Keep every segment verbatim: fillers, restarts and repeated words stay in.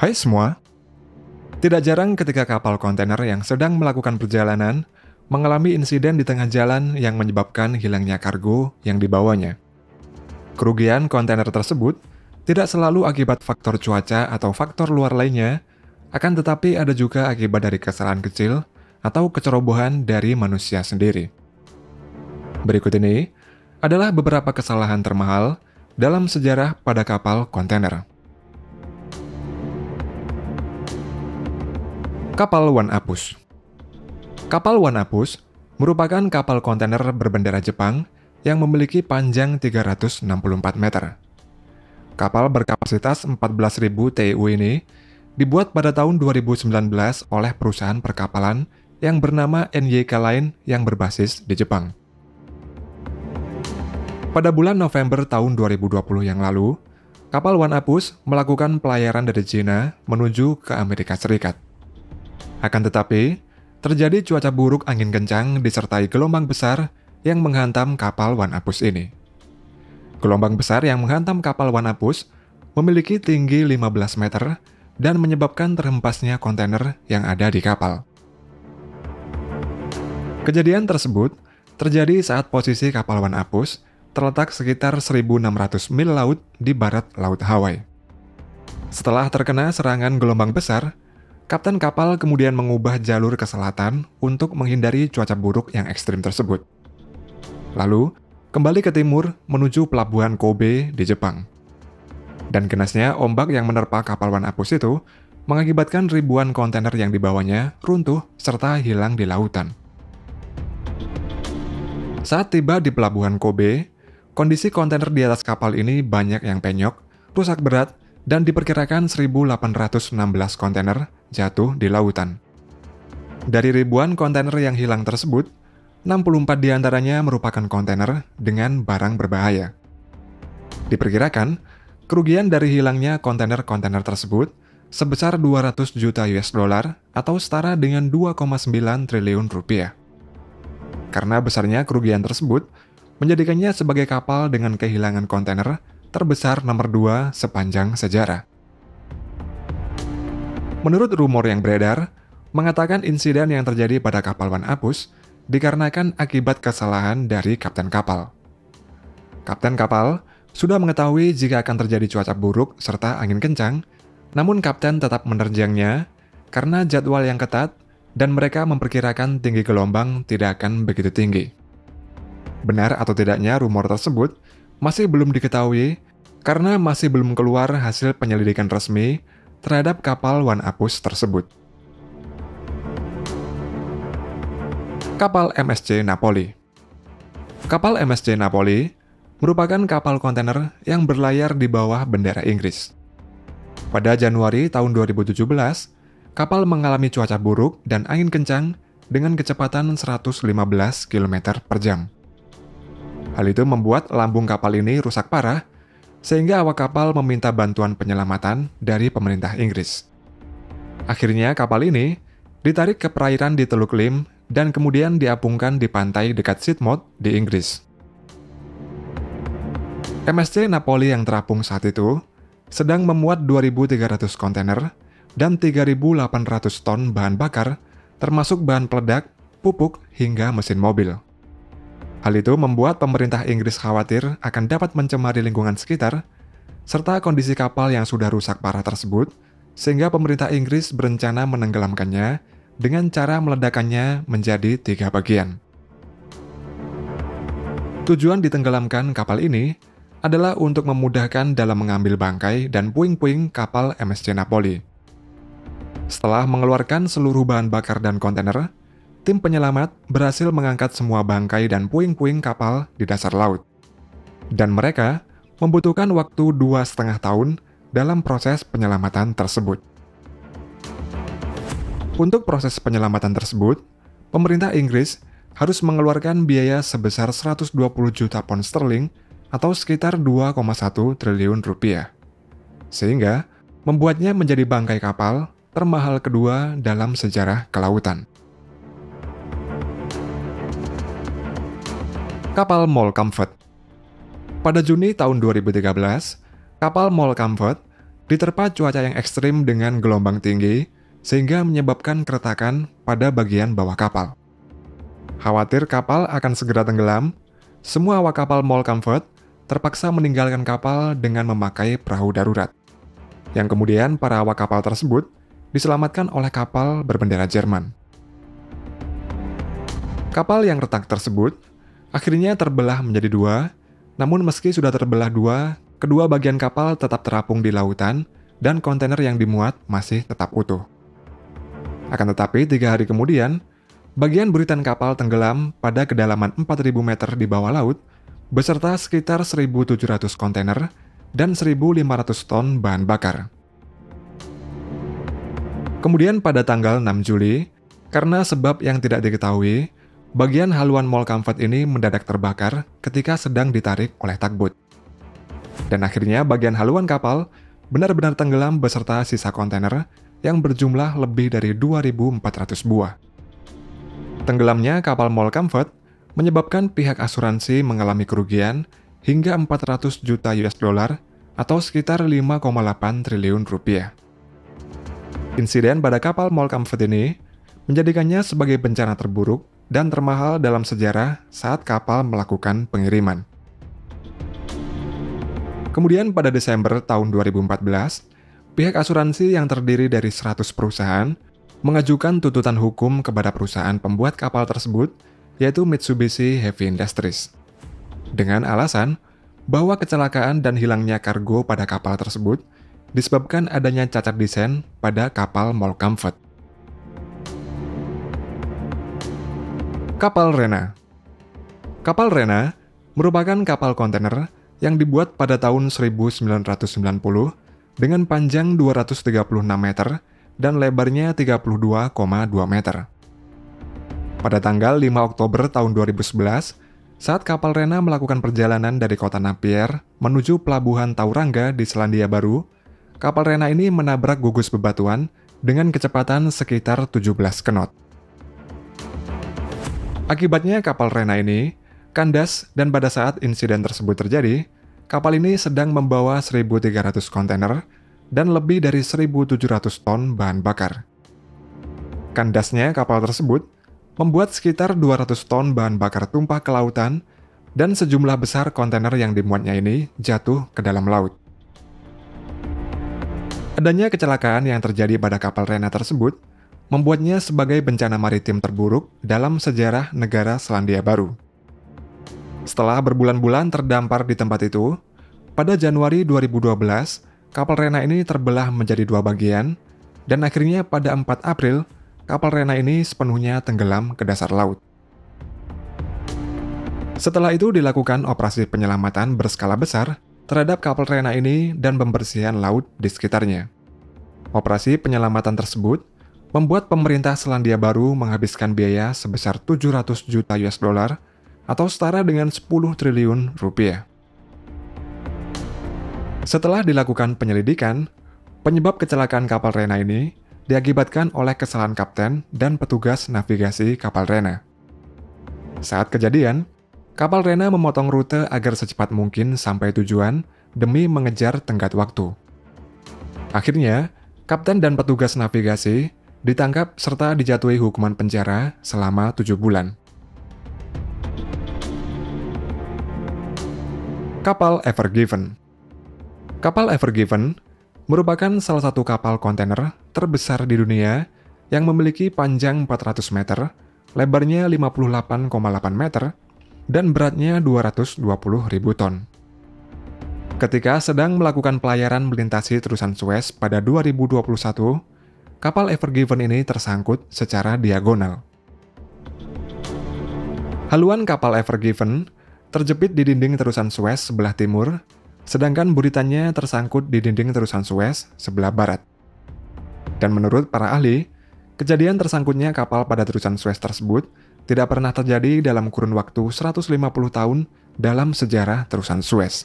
Hai semua, tidak jarang ketika kapal kontainer yang sedang melakukan perjalanan mengalami insiden di tengah jalan yang menyebabkan hilangnya kargo yang dibawanya. Kerugian kontainer tersebut tidak selalu akibat faktor cuaca atau faktor luar lainnya, akan tetapi ada juga akibat dari kesalahan kecil atau kecerobohan dari manusia sendiri. Berikut ini adalah beberapa kesalahan termahal dalam sejarah pada kapal kontainer. Kapal One Apus. Kapal One Apus merupakan kapal kontainer berbendera Jepang yang memiliki panjang tiga ratus enam puluh empat meter. Kapal berkapasitas empat belas ribu T E U ini dibuat pada tahun dua ribu sembilan belas oleh perusahaan perkapalan yang bernama N Y K Line yang berbasis di Jepang. Pada bulan November tahun dua ribu dua puluh yang lalu, kapal One Apus melakukan pelayaran dari China menuju ke Amerika Serikat. Akan tetapi, terjadi cuaca buruk angin kencang disertai gelombang besar yang menghantam kapal One Apus ini. Gelombang besar yang menghantam kapal One Apus memiliki tinggi lima belas meter dan menyebabkan terhempasnya kontainer yang ada di kapal. Kejadian tersebut terjadi saat posisi kapal One Apus terletak sekitar seribu enam ratus mil laut di barat Laut Hawaii. Setelah terkena serangan gelombang besar, kapten kapal kemudian mengubah jalur ke selatan untuk menghindari cuaca buruk yang ekstrim tersebut. Lalu, kembali ke timur menuju pelabuhan Kobe di Jepang. Dan kenasnya ombak yang menerpa kapal One Apus itu mengakibatkan ribuan kontainer yang dibawanya runtuh serta hilang di lautan. Saat tiba di pelabuhan Kobe, kondisi kontainer di atas kapal ini banyak yang penyok, rusak berat, dan diperkirakan seribu delapan ratus enam belas kontainer jatuh di lautan. Dari ribuan kontainer yang hilang tersebut, enam puluh empat diantaranya merupakan kontainer dengan barang berbahaya. Diperkirakan, kerugian dari hilangnya kontainer-kontainer tersebut sebesar dua ratus juta U S dollar atau setara dengan dua koma sembilan triliun rupiah. Karena besarnya kerugian tersebut, menjadikannya sebagai kapal dengan kehilangan kontainer terbesar nomor dua sepanjang sejarah. Menurut rumor yang beredar, mengatakan insiden yang terjadi pada kapal One Apus dikarenakan akibat kesalahan dari kapten kapal. Kapten kapal sudah mengetahui jika akan terjadi cuaca buruk serta angin kencang, namun kapten tetap menerjangnya karena jadwal yang ketat dan mereka memperkirakan tinggi gelombang tidak akan begitu tinggi. Benar atau tidaknya rumor tersebut masih belum diketahui karena masih belum keluar hasil penyelidikan resmi terhadap kapal One Apus tersebut. Kapal M S C Napoli. Kapal M S C Napoli merupakan kapal kontainer yang berlayar di bawah bendera Inggris. Pada Januari tahun dua ribu tujuh belas, kapal mengalami cuaca buruk dan angin kencang dengan kecepatan seratus lima belas kilometer per jam. Hal itu membuat lambung kapal ini rusak parah, sehingga awak kapal meminta bantuan penyelamatan dari pemerintah Inggris. Akhirnya kapal ini ditarik ke perairan di Teluk Lim dan kemudian diapungkan di pantai dekat Sidmouth di Inggris. M S C Napoli yang terapung saat itu sedang memuat dua ribu tiga ratus kontainer dan tiga ribu delapan ratus ton bahan bakar, termasuk bahan peledak, pupuk, hingga mesin mobil. Hal itu membuat pemerintah Inggris khawatir akan dapat mencemari lingkungan sekitar, serta kondisi kapal yang sudah rusak parah tersebut, sehingga pemerintah Inggris berencana menenggelamkannya dengan cara meledakannya menjadi tiga bagian. Tujuan ditenggelamkan kapal ini adalah untuk memudahkan dalam mengambil bangkai dan puing-puing kapal M S C Napoli. Setelah mengeluarkan seluruh bahan bakar dan kontainer, tim penyelamat berhasil mengangkat semua bangkai dan puing-puing kapal di dasar laut. Dan mereka membutuhkan waktu dua setengah tahun dalam proses penyelamatan tersebut. Untuk proses penyelamatan tersebut, pemerintah Inggris harus mengeluarkan biaya sebesar seratus dua puluh juta pound sterling atau sekitar dua koma satu triliun rupiah. Sehingga membuatnya menjadi bangkai kapal termahal kedua dalam sejarah kelautan. Kapal Mole Comfort. Pada Juni tahun dua ribu tiga belas, kapal Mole Comfort diterpa cuaca yang ekstrim dengan gelombang tinggi, sehingga menyebabkan keretakan pada bagian bawah kapal. Khawatir kapal akan segera tenggelam, semua awak kapal Mole Comfort terpaksa meninggalkan kapal dengan memakai perahu darurat. Yang kemudian para awak kapal tersebut diselamatkan oleh kapal berbendera Jerman. Kapal yang retak tersebut akhirnya terbelah menjadi dua, namun meski sudah terbelah dua, kedua bagian kapal tetap terapung di lautan dan kontainer yang dimuat masih tetap utuh. Akan tetapi, tiga hari kemudian, bagian buritan kapal tenggelam pada kedalaman empat ribu meter di bawah laut, beserta sekitar seribu tujuh ratus kontainer dan seribu lima ratus ton bahan bakar. Kemudian pada tanggal enam Juli, karena sebab yang tidak diketahui, bagian haluan Mole Comfort ini mendadak terbakar ketika sedang ditarik oleh tugboat. Dan akhirnya bagian haluan kapal benar-benar tenggelam beserta sisa kontainer yang berjumlah lebih dari dua ribu empat ratus buah. Tenggelamnya kapal Mole Comfort menyebabkan pihak asuransi mengalami kerugian hingga empat ratus juta U S dollar atau sekitar lima koma delapan triliun rupiah. Insiden pada kapal Mole Comfort ini menjadikannya sebagai bencana terburuk dan termahal dalam sejarah saat kapal melakukan pengiriman. Kemudian pada Desember tahun dua ribu empat belas, pihak asuransi yang terdiri dari seratus perusahaan mengajukan tuntutan hukum kepada perusahaan pembuat kapal tersebut, yaitu Mitsubishi Heavy Industries, dengan alasan bahwa kecelakaan dan hilangnya kargo pada kapal tersebut disebabkan adanya cacat desain pada kapal Mole Comfort. Kapal Rena. Kapal Rena merupakan kapal kontainer yang dibuat pada tahun seribu sembilan ratus sembilan puluh dengan panjang dua ratus tiga puluh enam meter dan lebarnya tiga puluh dua koma dua meter. Pada tanggal lima Oktober tahun dua ribu sebelas, saat kapal Rena melakukan perjalanan dari kota Napier menuju pelabuhan Tauranga di Selandia Baru, kapal Rena ini menabrak gugus bebatuan dengan kecepatan sekitar tujuh belas knot. Akibatnya kapal Rena ini kandas dan pada saat insiden tersebut terjadi, kapal ini sedang membawa seribu tiga ratus kontainer dan lebih dari seribu tujuh ratus ton bahan bakar. Kandasnya kapal tersebut membuat sekitar dua ratus ton bahan bakar tumpah ke lautan dan sejumlah besar kontainer yang dimuatnya ini jatuh ke dalam laut. Adanya kecelakaan yang terjadi pada kapal Rena tersebut membuatnya sebagai bencana maritim terburuk dalam sejarah negara Selandia Baru. Setelah berbulan-bulan terdampar di tempat itu, pada Januari dua ribu dua belas, kapal Rena ini terbelah menjadi dua bagian, dan akhirnya pada empat April, kapal Rena ini sepenuhnya tenggelam ke dasar laut. Setelah itu dilakukan operasi penyelamatan berskala besar terhadap kapal Rena ini dan pembersihan laut di sekitarnya. Operasi penyelamatan tersebut membuat pemerintah Selandia Baru menghabiskan biaya sebesar tujuh ratus juta U S dollar atau setara dengan sepuluh triliun rupiah. Setelah dilakukan penyelidikan, penyebab kecelakaan kapal Rena ini diakibatkan oleh kesalahan kapten dan petugas navigasi kapal Rena. Saat kejadian, kapal Rena memotong rute agar secepat mungkin sampai tujuan demi mengejar tenggat waktu. Akhirnya, kapten dan petugas navigasi ditangkap serta dijatuhi hukuman penjara selama tujuh bulan. Kapal Ever Given. Kapal Ever Given merupakan salah satu kapal kontainer terbesar di dunia yang memiliki panjang empat ratus meter, lebarnya lima puluh delapan koma delapan meter, dan beratnya dua ratus dua puluh ribu ton. Ketika sedang melakukan pelayaran melintasi terusan Suez pada dua ribu dua puluh satu, kapal Ever Given ini tersangkut secara diagonal. Haluan kapal Ever Given terjepit di dinding terusan Suez sebelah timur, sedangkan buritannya tersangkut di dinding terusan Suez sebelah barat. Dan menurut para ahli, kejadian tersangkutnya kapal pada terusan Suez tersebut tidak pernah terjadi dalam kurun waktu seratus lima puluh tahun dalam sejarah terusan Suez.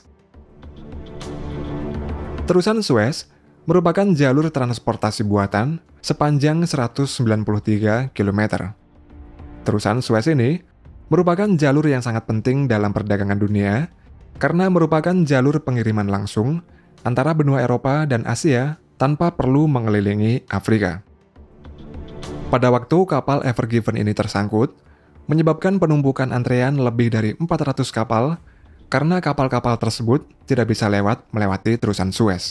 Terusan Suez merupakan jalur transportasi buatan sepanjang seratus sembilan puluh tiga kilometer. Terusan Suez ini merupakan jalur yang sangat penting dalam perdagangan dunia karena merupakan jalur pengiriman langsung antara benua Eropa dan Asia tanpa perlu mengelilingi Afrika. Pada waktu kapal Ever Given ini tersangkut, menyebabkan penumpukan antrean lebih dari empat ratus kapal karena kapal-kapal tersebut tidak bisa lewat melewati terusan Suez.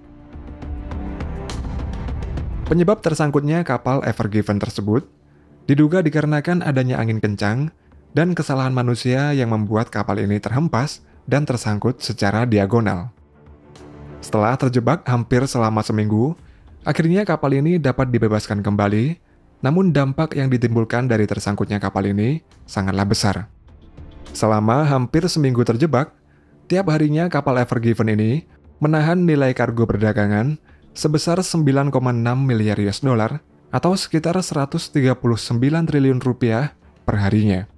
Penyebab tersangkutnya kapal Ever Given tersebut diduga dikarenakan adanya angin kencang dan kesalahan manusia yang membuat kapal ini terhempas dan tersangkut secara diagonal. Setelah terjebak hampir selama seminggu, akhirnya kapal ini dapat dibebaskan kembali, namun dampak yang ditimbulkan dari tersangkutnya kapal ini sangatlah besar. Selama hampir seminggu terjebak, tiap harinya kapal Ever Given ini menahan nilai kargo perdagangan sebesar sembilan koma enam miliar U S dollar atau sekitar seratus tiga puluh sembilan triliun rupiah per harinya.